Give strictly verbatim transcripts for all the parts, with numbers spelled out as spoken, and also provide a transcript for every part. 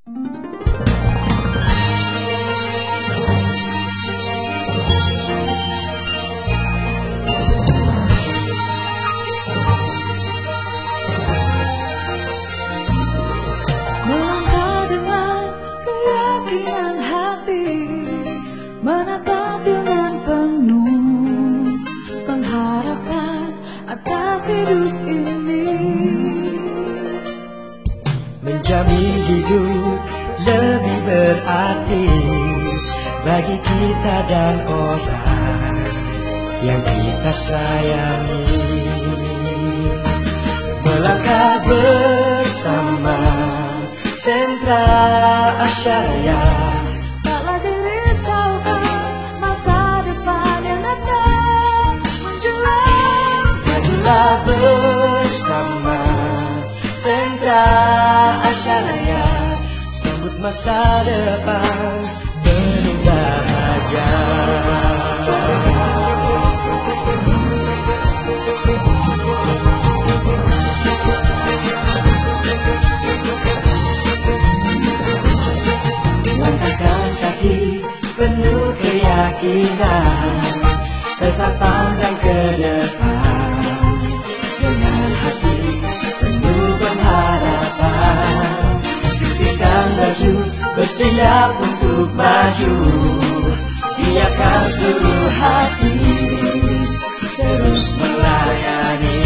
Melangkah dengan keyakinan hati, menatap dengan penuh pengharapan atas hidup ini. Menjamin hidup lebih berarti bagi kita dan orang yang kita sayangi. Melangkah bersama Sentra Asyaraya, Tak lagi risaukan masa depan yang datang menjulang. majulah bersama Sentra Asyaraya, sambut masa depan penuh bahagia. Langkahkan kaki penuh keyakinan, tetap pandang ke depan dengan hati penuh pengharapan. Sisihkan baju, bersiap untuk maju, siapkan seluruh hati, terus melayani.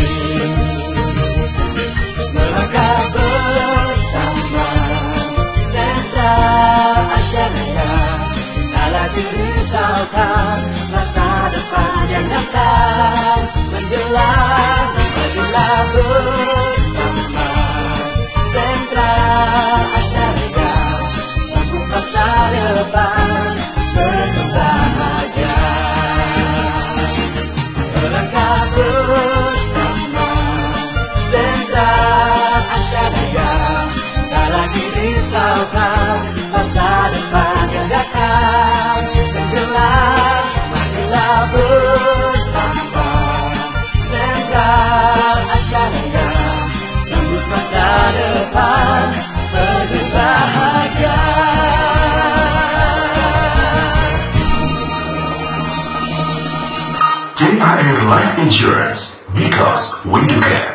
Melangkah bersama Sentra Asyaraya, tak lagi risaukan masa depan yang datang menjelang. Majulah bersama Sentra Asyaraya, sambut masa depan penuh bahagia. Melangkah bersama Sentra Asyaraya, tak lagi risaukan masa depan yang datang menjelang. Majulah bersama Sentra Asyaraya, sambut masa depan penuh bahagia. J R A Life Insurance, because we do care.